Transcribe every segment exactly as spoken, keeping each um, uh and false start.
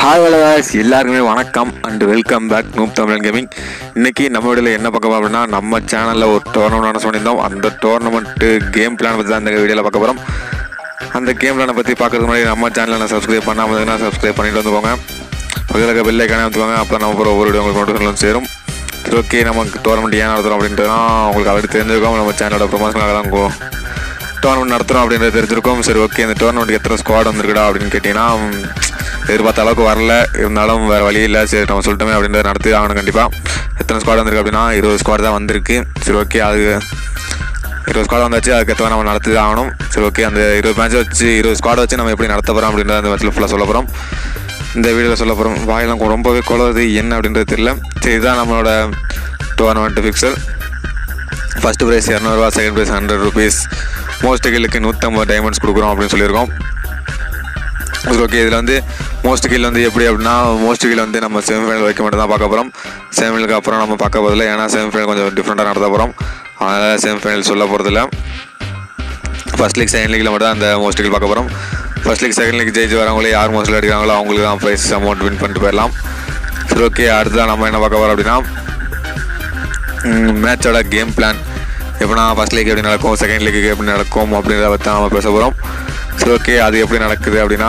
Hi வலகாஸ் எல்லாருக்குமே வணக்கம் and welcome back noob Tamil gaming. இன்றைக்கி நம்ம வீடியோவில் என்ன பார்க்க போகிறோம் அப்படின்னா, நம்ம சேனலில் ஒரு டோர்னமெண்ட் அனௌன்ஸ் பண்ணியிருந்தோம். அந்த டோர்னமெண்ட்டு கேம் பிளான் பற்றி தான் இந்த வீடியோவில் பார்க்க போகிறோம். அந்த கேம் பிளானை பற்றி பார்க்கறதுக்கு முன்னாடி நம்ம சேனலில் நான் சப்ஸ்கிரைப் பண்ணாமல் இருந்தால் சப்ஸ்கிரைப் பண்ணிட்டு வந்துக்கோங்க. பக்கத்தில் இருக்க பெல் ஐக்கானே வந்துக்கோங்க. அப்போ நம்ம போகிற ஒவ்வொரு வீடியோ உங்களுக்கு நோட்டிஃபிகேஷன் சேரும். சரி, ஓகே. நமக்கு டோர்னமெண்ட் ஏன் நடத்துகிறோம் அப்படின்றதுலாம் உங்களுக்கு ஆல்ரெடி தெரிஞ்சிருக்கோம். நம்ம சேனலோட ப்ரொமோஷனாக தான் டோர்னமெண்ட் நடத்துகிறோம் அப்படின்றது தெரிஞ்சிருக்கும். சரி, ஓகே. இந்த டோர்னமெண்ட்டுக்கு எத்தனை ஸ்குவாட் வந்துருக்குடா அப்படின்னு கேட்டிங்கன்னா, எதிர்பார்த்த அளவுக்கு வரல, இருந்தாலும் வேறு வழி இல்லை. சரி, நம்ம சொல்லிட்டோமே அப்படின்றத நடத்தி ஆகணும் கண்டிப்பாக. எத்தனை ஸ்குவாட் வந்திருக்கு அப்படின்னா இருபது ஸ்குவாட் தான் வந்திருக்கு. சரி, ஓகே. அது இருபது ஸ்குவாட் வந்தாச்சு, அதுக்கேற்ற நம்ம நடத்தி தான் ஆகணும். சரி, ஓகே. அந்த இருபது மேட்ச் வச்சு இருபது ஸ்குவாட் வச்சு நம்ம எப்படி நடத்த போகிறோம் அப்படின்றத அந்த மேட்ச்சில் ஃபுல்லாக சொல்ல போகிறோம். இந்த வீடியோவில் சொல்ல போகிறோம். வாயெல்லாம் ரொம்பவே குழவுது, என்ன அப்படின்றது தெரியல. சரி, இதுதான் நம்மளோட டோர்னமெண்ட் ஃபிக்சர். ஃபஸ்ட்டு ப்ரைஸ் இரநூறுவா, second prize hundred rupees, most கீழுக்கு நூற்றம்பது டைமண்ட்ஸ் கொடுக்குறோம் அப்படின்னு சொல்லியிருக்கோம். ஓகே. இதில் வந்து மோஸ்ட் கீழ் வந்து எப்படி அப்படின்னா, மோஸ்ட் கீழ் வந்து நம்ம செமிஃபைனல் வைக்க மட்டும் தான் பார்க்க போகிறோம். செமிஃபைனலுக்கு அப்புறம் நம்ம பார்க்க போகிறதில்ல, ஏன்னா செமிஃபைனல் கொஞ்சம் டிஃப்ரெண்ட்டாக நடத்த போகிறோம். அதனால் செமிஃபைனல் சொல்ல போகிறதில்ல. ஃபஸ்ட் லீக் செகண்ட் லீக்கில் மட்டும் தான் அந்த மோஸ்ட் கீழ் பார்க்க போகிறோம். ஃபஸ்ட் லீக் செகண்ட் லீக் ஜெயிச்சு வரவங்களே யார் மோஸ்ட்டில் அடிக்கிறாங்களோ அவங்களுக்கு தான் ப்ரைஸ் அமௌண்ட் வின் பண்ணிட்டு போயிடலாம். சரி, ஓகே. அடுத்ததான் நம்ம என்ன பார்க்க போகிறோம் அப்படின்னா, மேட்சோட கேம் பிளான். எப்படின்னா ஃபஸ்ட் லீக் எப்படி நடக்கும், செகண்ட் லீக்கு எப்படி நடக்கும் அப்படின்றத பற்றி நம்ம பேச போகிறோம். சரி, ஓகே. அது எப்படி நடக்குது அப்படின்னா,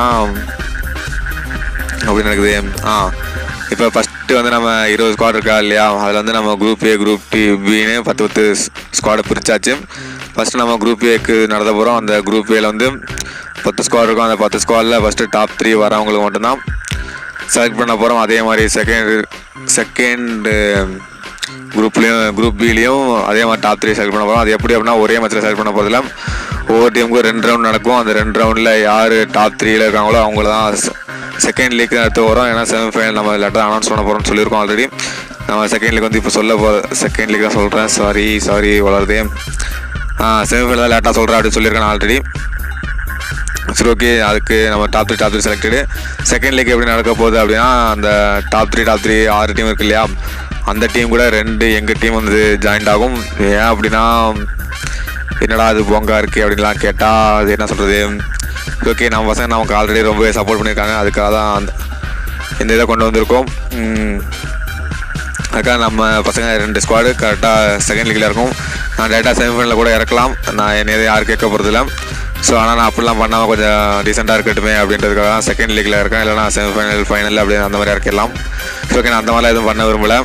அப்படி நடக்குது ஆ இப்போ ஃபஸ்ட்டு வந்து நம்ம இருபது ஸ்குவாட் இருக்கா இல்லையா, அதில் வந்து நம்ம குரூப் ஏ குரூப் டி பின்னு பத்து பத்து ஸ்குவாடை பிரிச்சாச்சு. ஃபஸ்ட்டு நம்ம குரூப் ஏக்கு நடத்த போகிறோம். அந்த குரூப் ஏல வந்து பத்து ஸ்குவாட் இருக்கும். அந்த பத்து ஸ்குவாடில் ஃபஸ்ட்டு டாப் த்ரீ வரவங்களுக்கு மட்டும்தான் செலக்ட் பண்ண போகிறோம். அதே மாதிரி செகண்ட் செகண்டு குரூப்லேயும் குரூப் பிலையும் அதே மாதிரி டாப் த்ரீ செலக்ட் பண்ண போகிறோம். அது எப்படி அப்படின்னா, ஒரே மேட்ச்சில் செலக்ட் பண்ண போகிறதில்ல, ஒவ்வொரு டீமுக்கும் ரெண்டு ரவுண்ட் நடக்கும். அந்த ரெண்டு ரவுண்டில் யார் டாப் த்ரீயில் இருக்காங்களோ அவங்கள தான் செகண்ட் லீக் எடுத்து வரோம். ஏன்னா செமிஃபைனல் நம்ம லெட்டர் அனௌன்ஸ் பண்ண போகிறோம்னு சொல்லியிருக்கோம் ஆல்ரெடி. நம்ம செகண்ட் லீக் வந்து இப்போ சொல்ல போகிற செகண்ட் லீக் தான் சொல்கிறேன். சாரி சாரி வளருது. ஆ செமிஃபைனல் தான் லேட்டாக சொல்கிறேன் அப்படின்னு சொல்லியிருக்கேன் ஆல்ரெடி. சரி, ஓகே. அதுக்கு நம்ம top three top three selected. Second league எப்படி நடக்க போகுது அப்படின்னா, அந்த டாப் த்ரீ டாப் த்ரீ ஆறு டீம் இருக்கு இல்லையா, அந்த டீம் கூட ரெண்டு எங்கள் டீம் வந்து ஜாயின்ட் ஆகும். ஏன் அப்படின்னா, என்னடா அது பொங்கா இருக்குது அப்படின்லாம் கேட்டால் அது என்ன சொல்கிறது. ஓகே. நம்ம பசங்க நமக்கு ஆல்ரெடி ரொம்ப சப்போர்ட் பண்ணியிருக்காங்க. அதுக்காக தான் அந்த இந்த இதை கொண்டு வந்திருக்கோம். அதுக்காக நம்ம பசங்க ரெண்டு ஸ்குவாடு கரெக்டாக செகண்ட் லீக்கில் இருக்கும். நான் டேரெக்டாக செமிஃபைனலில் கூட இறக்கலாம், நான் என்ன யாரும் கேட்க போகிறதில்ல. ஸோ ஆனால் நான் அப்படிலாம் பண்ணாமல் கொஞ்சம் டீசெண்டாக இருக்கட்டுமே அப்படின்றதுக்காக தான் செகண்ட் லீக்கில் இருக்கேன். இல்லைனா செமிஃபைனல் ஃபைனல் அப்படி அந்த மாதிரி இறக்கிடலாம். So okay. நான் அந்த மாதிரிலாம் எதுவும் பண்ண விரும்பலை.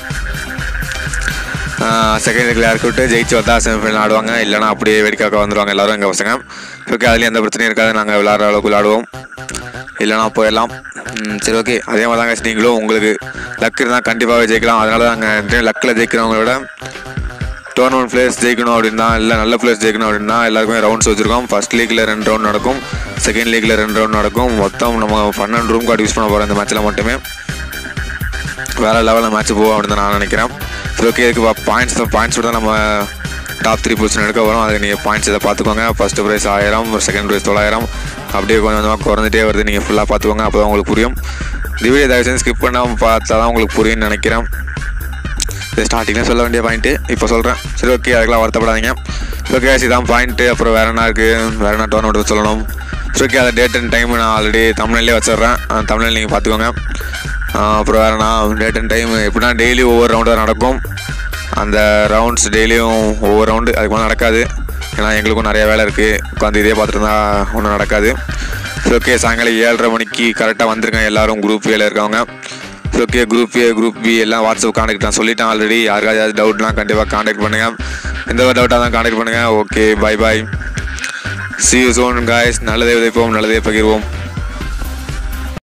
செகண்ட் லீக்கில் இறக்கி விட்டு ஜெயிச்சு வந்தால் செமிஃபைனல் ஆடுவாங்க, இல்லைனா அப்படியே வேடிக்கைக்காக வந்துடுவாங்க எல்லோரும் எங்கள் பசங்க. ஓகே. அதுலேயும் எந்த பிரச்சனையும் இருக்காது, நாங்கள் விளாட்ற அளவுக்கு விளாடுவோம், இல்லைனா போயிடலாம். சரி, ஓகே. அதே மாதிரி தாங்க நீங்களும் உங்களுக்கு லக் இருந்தால் கண்டிப்பாகவே ஜெயிக்கலாம். அதனால நாங்கள் லக்கில் ஜெயிக்கிறவங்களோட டோர்னமெண்ட் பிளேயர்ஸ் ஜெயிக்கணும் அப்படின்னா, இல்லை நல்ல பிளேயர்ஸ் ஜெயிக்கணும் அப்படின்னா எல்லாருக்குமே ரவுண்ட்ஸ் வச்சுருக்கோம். ஃபஸ்ட் லீக்கில் ரெண்டு ரவுண்ட் நடக்கும், செகண்ட் லீக்கில் ரெண்டு ரவுண்ட் நடக்கும். மொத்தம் நம்ம பன்னெண்டு ரூம் கார்டு யூஸ் பண்ண போகிறோம் இந்த மேட்ச்சில் மட்டுமே. வேறு லெவலில் மேட்ச் போவோம் அப்படின்னு தான் நான் நினைக்கிறேன். சரி, ஓகே. இதுக்கு பாயிண்ட்ஸ் பாயிண்ட்ஸ் தான் நம்ம டாப் த்ரீ பொசிஷன் எடுக்க வரும். அதுக்கு நீங்கள் பாயிண்ட்ஸ் இதை பார்த்துக்கோங்க. ஃபஸ்ட்டு ப்ரைஸ் ஆயிரம், செகண்ட் ப்ரைஸ் தொள்ளாயிரம், அப்படியே கொஞ்சம் கொஞ்சமாக குறைஞ்சிட்டே வருது. நீங்கள் ஃபுல்லாக பார்த்துக்கோங்க, அப்போ தான் உங்களுக்கு புரியும். இந்த வீடியோ தயவு செஞ்சு ஸ்கிப் பண்ணாமல் பார்த்தா தான் உங்களுக்கு புரியும்னு நினைக்கிறேன். இது ஸ்டார்டிங்கில் சொல்ல வேண்டிய பாயிண்ட்டு இப்போ சொல்கிறேன். சரி, ஓகே. அதுக்கெல்லாம் வருத்தப்படாதீங்க. ஓகே. இதுதான் பாயிண்ட்டு. அப்புறம் வேறு என்ன இருக்குது, வேறு என்ன டோர்னமெண்ட் சொல்லணும். சரி, ஓகே. அதை டேட் அண்ட் டைம் நான் ஆல்ரெடி தமிழ்லேயே வச்சிட்றேன், தமிழில் நீங்கள் பார்த்துக்கோங்க. அப்புறம் வேறுனா டேட் அண்ட் டைம் எப்படின்னா, டெய்லி ஒவ்வொரு ரவுண்டாக நடக்கும். அந்த ரவுண்ட்ஸ் டெய்லியும் ஒவ்வொரு ரவுண்டு, அதுக்கு மேலே நடக்காது. ஏன்னா எங்களுக்கும் நிறைய வேலை இருக்குது, உட்காந்து இதே பார்த்துட்டு இருந்தால் ஒன்றும் நடக்காது. சரி, ஓகே. சாயங்காலம் ஏழரை மணிக்கு கரெக்டாக வந்துருங்க எல்லோரும் குரூப் ஏல இருக்கவங்க. சரி, okay. Group A group B எல்லாம் வாட்ஸ்அப் கான்டாக்ட் நான் சொல்லிட்டேன் ஆல்ரெடி. யாருக்காவது ஏதாவது டவுட்லாம் கண்டிப்பாக கான்டாக்ட் பண்ணுங்கள். எந்த ஒரு டவுட்டாக தான் கான்டாக்ட் பண்ணுங்கள். Okay, bye bye. See you soon guys. நல்லதே விதைப்போம், நல்லதே பகிர்வோம்.